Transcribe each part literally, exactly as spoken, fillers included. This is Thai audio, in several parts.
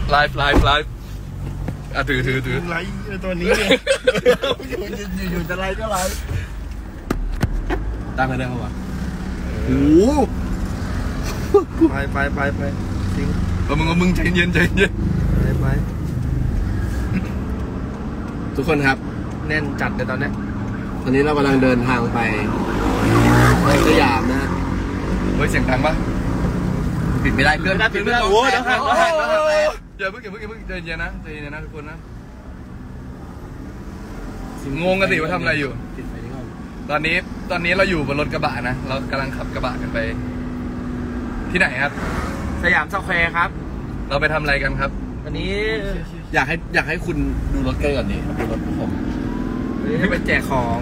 ไลฟ์ไลฟ์ไลฟ์อ่ะถือถือถือไลฟ์ตัวนี้เนี่ยอยู่อยู่อยู่จะไลฟ์ก็ไลฟ์ตั้งกันได้ปะวะโอ้ไปไปไปไปจริงเออมึงมึงใจเย็นใจเย็นไปไปทุกคนครับแน่นจัดเลยตอนนี้ตอนนี้เรากำลังเดินทางไปสยามนะเฮ้ยเสียงดังปะปิดไม่ได้เพื่อนปิดไม่ได้โอ้ยแล้วห่างแล้วห่างแล้วห่างเลยอย่าเพิ่งอย่าเพิ่งอย่าเพิ่งใจเย็นนะใจเย็นนะทุกคนนะงงกันดิว่าทำอะไรอยู่ตอนนี้ตอนนี้เราอยู่บนรถกระบะนะเรากำลังขับกระบะกันไปที่ไหนครับสยามสแควร์ครับเราไปทำอะไรกันครับวันนี้อยากให้อยากให้คุณดูรถใกล้ก่อนดิดูรถผมให้ไปแจกของ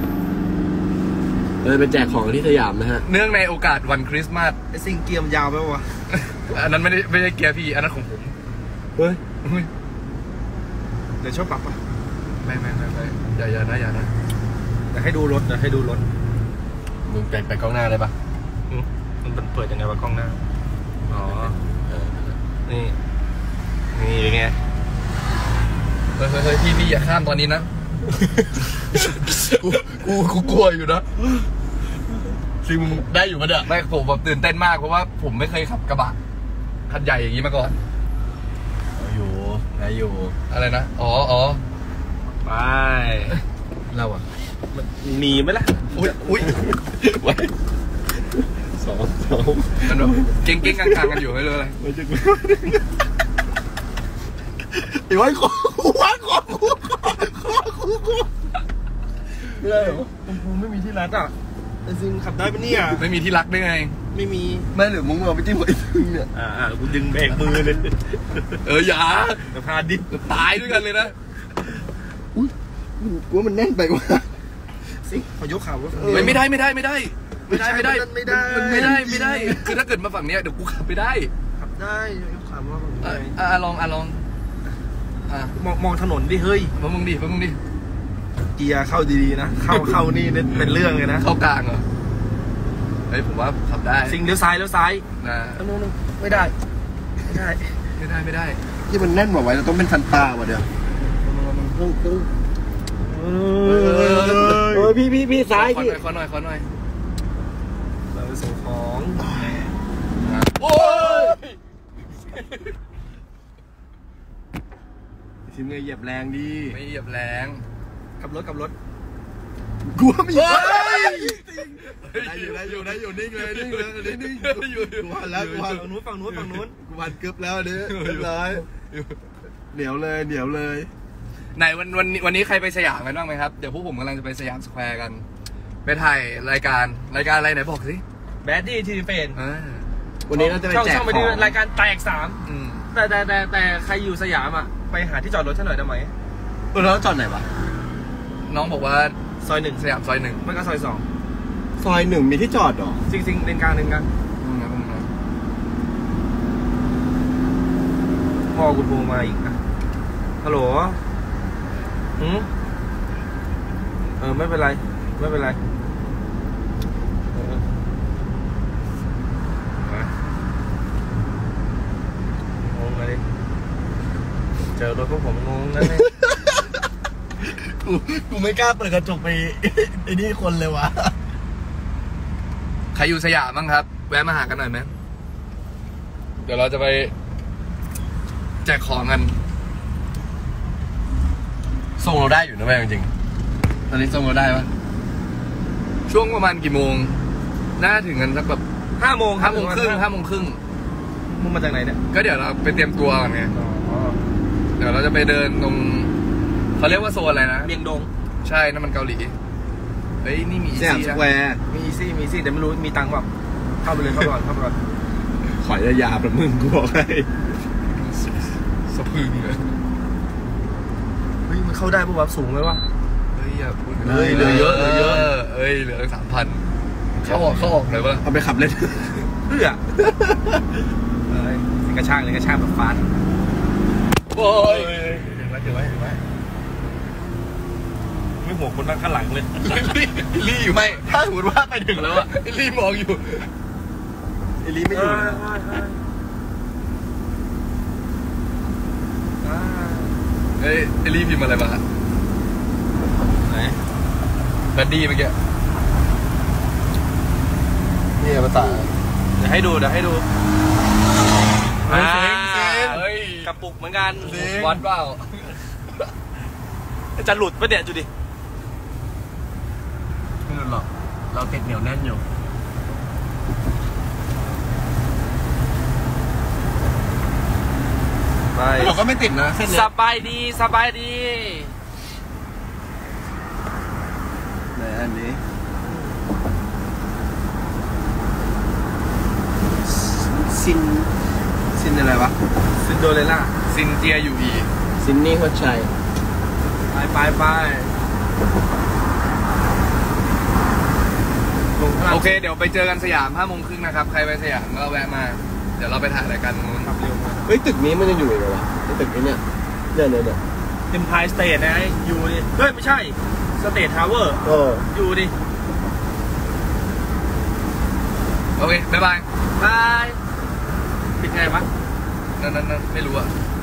เออไปแจกของที่สยามนะฮะเนื่องในโอกาสวันคริสต์มาสไอ้ซิงเกียมยาวไปวะอันนั้นไม่ได้ไม่ได้เกียร์พี่อันนั้นของผมเฮ้ยเดี๋ยวชอบปรับปะไม่ไม่ไม่ไม่อย่าอย่านะอย่านะอยากให้ดูรถอยากให้ดูรถมึงไปไปกล้องหน้าได้ปะมันเปิดยังไงวะกล้องหน้าอ๋อนี่นี่ยังไงเฮ้ยเฮ้ยพี่พี่อย่าข้ามตอนนี้นะกูกูกูกลัวอยู่นะซิมึงได้อยู่ปะเนี่ยไม่ผมแบบตื่นเต้นมากเพราะว่าผมไม่เคยขับกระบะคันใหญ่อย่างนี้มาก่อนอยู่ไหนอยู่อะไรนะอ๋ออ๋อไปเราอ่ะมันมีไหมล่ะอุ้ยอุ้ยไว้สองสองมันแบบเก่งเก่งกลางๆกันอยู่ไม่รู้อะไรไม่จะไอ้ไว้ขอกูไว้ขอกูขอกูกูไม่ได้หรอกูไม่มีที่รัดอ่ะแต่ซิงขับได้ปะเนี่ยไม่มีที่รักได้ไงไม่มีไม่หรือมึงเอาไปจิ้มไอ้ซิงเนี่ยอ่าอ่ากูดึงเบรกมือเลยเอออย่าพาดิบตายด้วยกันเลยนะอุ้ยกูว่ามันแน่นไปว่ะซิงเขายกขาไม่ไม่ได้ไม่ได้ไม่ได้ไม่ได้ไม่ได้ไม่ได้ไม่ได้ไม่ได้คือถ้าเกิดมาฝั่งนี้เดี๋ยวกูขับไปได้ขับได้ยกขาว่าอ่าลองอ่ะลองอ่ะมองมองถนนดิเฮ้ยมามึงดิมามึงดิเกียร์เข้าดีๆนะเข้าเข้านี่เป็นเรื่องเลยนะเข้ากลางเหรอเฮ้ยผมว่าขับได้ซิงเลี้ยวซ้ายเลี้ยวซ้ายนะนู้นไม่ได้ไม่ได้ไม่ได้ไม่ได้ที่มันแน่นกว่าไว้เราต้องเป็นฟันปลาว่ะเดี๋ยวเออพี่พี่พี่ซ้ายพี่ขอหน่อยขอหน่อยเราไปส่งของโอ้ยทีมเงยเหยียบแรงดีไม่เหยียบแรงกับรถกับรถกลัวไม่ได้อยู่ได้อยู่ได้อยู่นิ่งเลยนิ่งเลยนิ่งอยู่กูหันแล้วกูหันฝั่งนู้นฝั่งนู้นฝั่งนู้นกูหันกึบแล้วเด้อเรียบร้อยเหนียวเลยเหนียวเลยไหนวันวันวันนี้ใครไปสยามกันบ้างไหมครับเดี๋ยวพวกผมกำลังจะไปสยามสแควร์กันไปถ่ายรายการรายการอะไรไหนบอกสิแบดดี้ทีเฟนวันนี้เราจะไปแจกของรายการแตกสามแต่แต่แต่แต่ใครอยู่สยามอ่ะไปหาที่จอดรถฉันหน่อยได้ไหมแล้วจอดไหนวะน้องบอกว่าซอยหนึ่งสยามซอยหนึ่งไม่ก็ซอยสองซอยหนึ่งมีที่จอดหรอจริงจริงเลนกลางเลนกลางพ่อกูโทรมาอีกอ่ะฮัลโหลอืมเออไม่เป็นไรไม่เป็นไรงงเลยเจอรถพวกผมงงนะเนี่ยกูกูไม่กล้าเปิดกระจกไปไอ้นี่คนเลยวะใครอยู่สยามบ้างครับแวะมาหากันหน่อยไหมเดี๋ยวเราจะไปแจกของกันส่งเราได้อยู่นะแม่จริงๆตอนนี้ส่งเราได้ปะช่วงประมาณกี่โมงน่าถึงกันสักแบบห้าโมงห้าโมงครึ่งห้าโมงครึ่งมึงมาจากไหนเนี่ยก็เดี๋ยวเราไปเตรียมตัวกันไงเดี๋ยวเราจะไปเดินตรงเขาเรียกว่าโซนอะไรนะเมียงดงใช่นั่นมันเกาหลีเฮ้ยนี่มีอีซี่สแควร์มีอีซี่มีอีซี่แต่ไม่รู้มีตังค์แบบเข้าไปเลยเข้าก่อนเข้าไปก่อนขอยยาแบบมึงกูบอกให้สะพึงเลยเฮ้ยมันเข้าได้ปะวะสูงไหมวะเฮ้ยอย่าพูดเฮ้ยเหลือเยอะเหลือเยอะเฮ้ยเหลือสามพันเข้าออกเข้าออกเลยปะเอาไปขับเล่นเพื่อเฮ้ยกระชากเลยกระชากแบบฟาดโอ้ยเดี๋ยวไว้เดี๋ยวไว้เดี๋ยวไว้ไม่ห่วงคนนั่งข้างหลังเลยรีอยู่ไหมถ้าสมมติว่าไปถึงแล้วอะรีมองอยู่ไอรีไม่อยู่เฮ้ยไอรีพิมพ์อะไรมาไหนแบดดี้เมื่อกี้นี่ภาษาเดี๋ยวให้ดูเดี๋ยวให้ดูเฮ้ยเซ็งเซ็งเฮ้ยกระปุกเหมือนกันวัดเปล่าจะหลุดปะเนี่ยจุดิไม่รู้หรอกเราติดเหนียวแน่นอยู่ไปเราก็ไม่ติดนะเส้นสเนี้ยบายดีสบายดีไหนอันนี้ซินซินอะไรวะซินโดเรล่าซินเจียอยู่อีซินนี่หัวใจไปไปไปโอเคเดี๋ยวไปเจอกันสยามห้าโมงครึ่งนะครับใครไปสยามก็แวะมาเดี๋ยวเราไปถ่ายรายการนู้นครับเฮ้ยตึกนี้มันยังอยู่อีกเหรอวะไอ้ตึกนี้เนี่ยเนี่ยเนี่ยเนี่ยเอ็มพายสเตทนะอยู่ดิเฮ้ยไม่ใช่สเตททาวเวอร์เอออยู่ดิโอเคบ๊ายบายบายปิดไงวะนั่นนั่นนั่นไม่รู้อะ